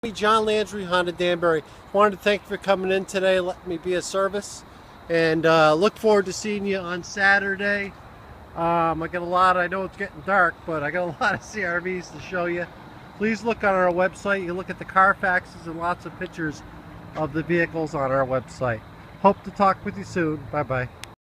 John Landry, Honda Danbury. Wanted to thank you for coming in today, letting me be of service, and look forward to seeing you on Saturday. I got a lot, I know it's getting dark, but I got a lot of CRVs to show you. Please look on our website. You look at the Carfaxes and lots of pictures of the vehicles on our website. Hope to talk with you soon. Bye-bye.